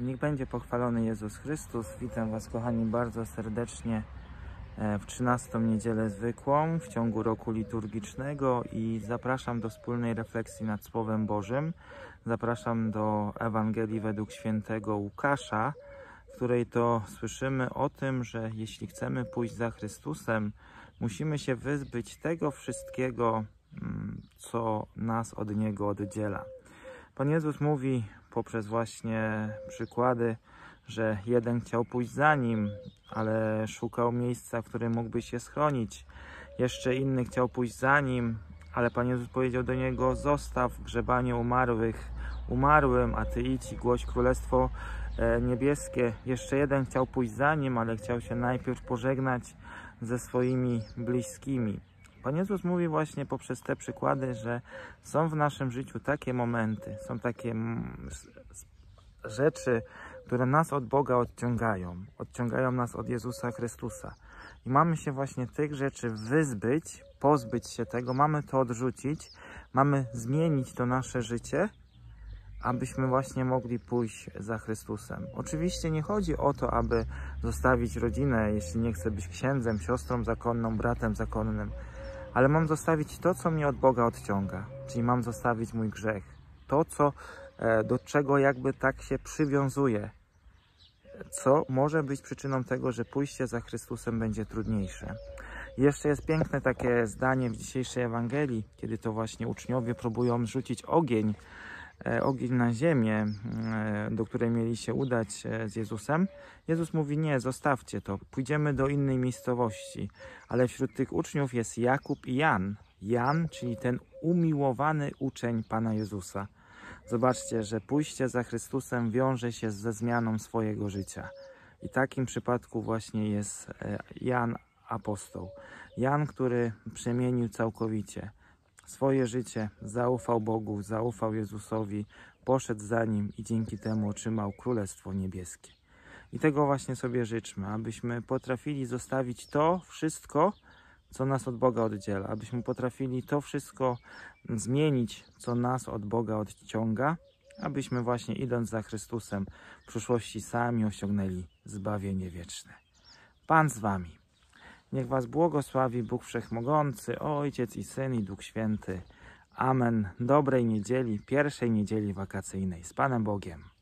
Niech będzie pochwalony Jezus Chrystus. Witam Was, kochani, bardzo serdecznie w 13. niedzielę zwykłą w ciągu roku liturgicznego i zapraszam do wspólnej refleksji nad Słowem Bożym. Zapraszam do Ewangelii według świętego Łukasza, w której to słyszymy o tym, że jeśli chcemy pójść za Chrystusem, musimy się wyzbyć tego wszystkiego, co nas od Niego oddziela. Pan Jezus mówi poprzez właśnie przykłady, że jeden chciał pójść za Nim, ale szukał miejsca, w którym mógłby się schronić. Jeszcze inny chciał pójść za Nim, ale Pan Jezus powiedział do niego: zostaw grzebanie umarłych umarłym, a Ty idź i głoś Królestwo Niebieskie. Jeszcze jeden chciał pójść za Nim, ale chciał się najpierw pożegnać ze swoimi bliskimi. Pan Jezus mówi właśnie poprzez te przykłady, że są w naszym życiu takie momenty, są takie rzeczy, które nas od Boga odciągają nas od Jezusa Chrystusa. I mamy się właśnie tych rzeczy wyzbyć, pozbyć się tego, mamy to odrzucić, mamy zmienić to nasze życie, abyśmy właśnie mogli pójść za Chrystusem. Oczywiście nie chodzi o to, aby zostawić rodzinę, jeśli nie chcę być księdzem, siostrą zakonną, bratem zakonnym, ale mam zostawić to, co mnie od Boga odciąga, czyli mam zostawić mój grzech, to, do czego jakby tak się przywiązuje, co może być przyczyną tego, że pójście za Chrystusem będzie trudniejsze. I jeszcze jest piękne takie zdanie w dzisiejszej Ewangelii, kiedy to właśnie uczniowie próbują rzucić ogień na ziemię, do której mieli się udać z Jezusem. Jezus mówi: nie, zostawcie to, pójdziemy do innej miejscowości. Ale wśród tych uczniów jest Jakub i Jan. Jan, czyli ten umiłowany uczeń Pana Jezusa. Zobaczcie, że pójście za Chrystusem wiąże się ze zmianą swojego życia. I w takim przypadku właśnie jest Jan apostoł. Jan, który przemienił całkowicie swoje życie, zaufał Bogu, zaufał Jezusowi, poszedł za Nim i dzięki temu otrzymał Królestwo Niebieskie. I tego właśnie sobie życzmy, abyśmy potrafili zostawić to wszystko, co nas od Boga oddziela, abyśmy potrafili to wszystko zmienić, co nas od Boga odciąga, abyśmy właśnie idąc za Chrystusem w przyszłości sami osiągnęli zbawienie wieczne. Pan z Wami. Niech Was błogosławi Bóg Wszechmogący, Ojciec i Syn i Duch Święty. Amen. Dobrej niedzieli, pierwszej niedzieli wakacyjnej. Z Panem Bogiem.